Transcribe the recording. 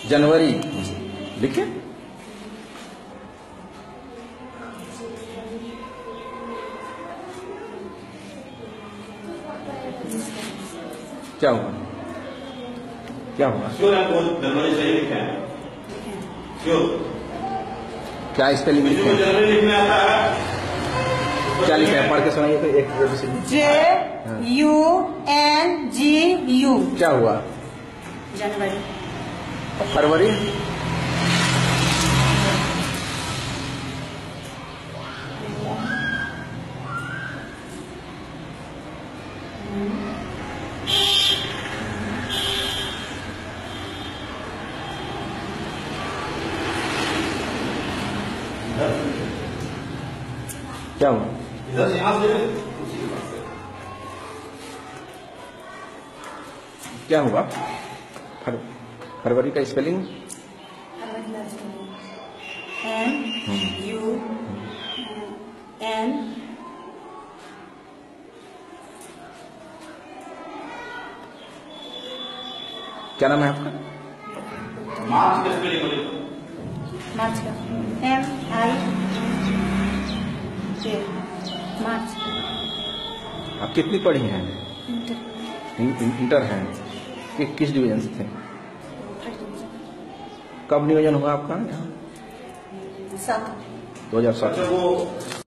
जनवरी लिखे। क्या हुआ? क्या हुआ? जनवरी सही लिखा है। क्या स्पेलिंग लिखे? जनवरी लिखने आता है। क्या लिखा है? पढ़ के सुनाइए तो। एक JUNGU। क्या हुआ? जनवरी। फरवरी। क्या हुआ? क्या हुआ? फरवरी का स्पेलिंग MUN। क्या नाम है आपका? मार्च का स्पेलिंग बोलिए। मार्च का MIJ। मार्च। आप कितनी पढ़ी हैं? इंटर हैं। किस डिवीजन से थे? कब नियोजन हुआ आपका? 7। 2007।